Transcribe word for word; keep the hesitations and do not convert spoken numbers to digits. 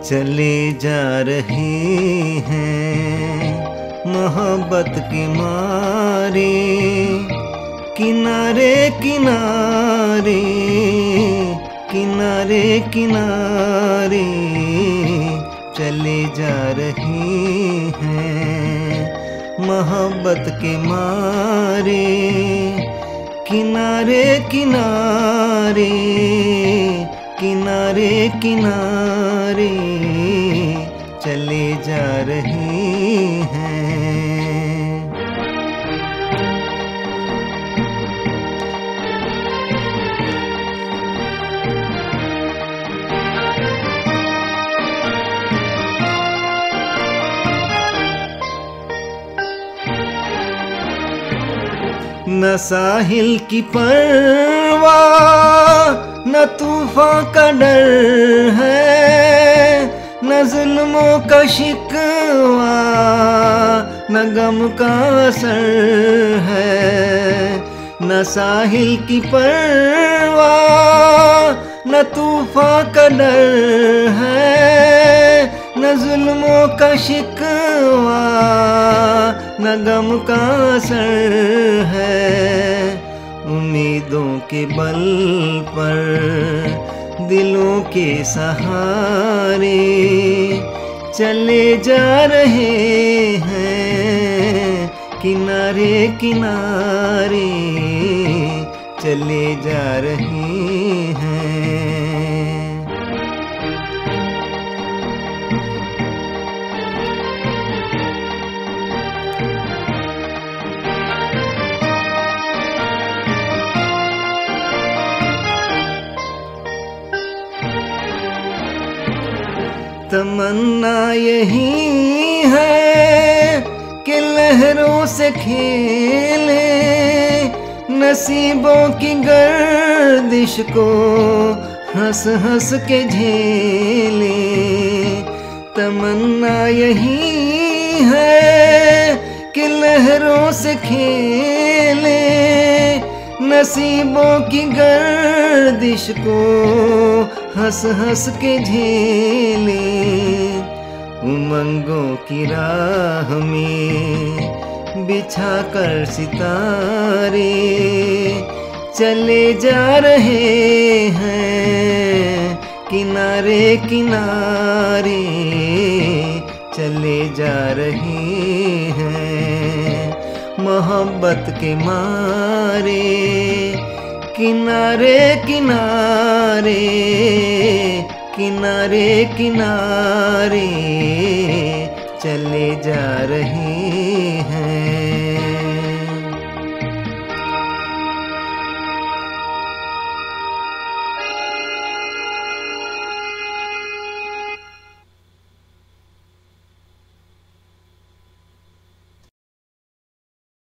चले जा रहे हैं मोहब्बत के मारे, किनारे किनारे किनारे किनारे चले जा रहे हैं मोहब्बत के मारे, किनारे किनारे किनारे किनारे चले जा रहे हैं। न साहिल की परवाह न तूफान का डर है, न जुल्मों का शिकवा न गम का असर है। न साहिल की परवाह न तूफान का डर है, न जुल्मों का शिकवा न गम का असर है। उम्मीदों के बल पर दिलों के सहारे चले जा रहे हैं, किनारे किनारे चले जा रहे हैं। तमन्ना यही है कि लहरों से खेले, नसीबों की गर्दिश को हंस हंस के झेले। तमन्ना यही है कि लहरों से खेले, नसीबों की गर्दिश को हंस हंस के झेले। उमंगों की राह में बिछा कर सितारे चले जा रहे हैं, किनारे किनारे चले जा रहे हैं मोहब्बत के मारे, किनारे किनारे किनारे किनारे चले जा रहे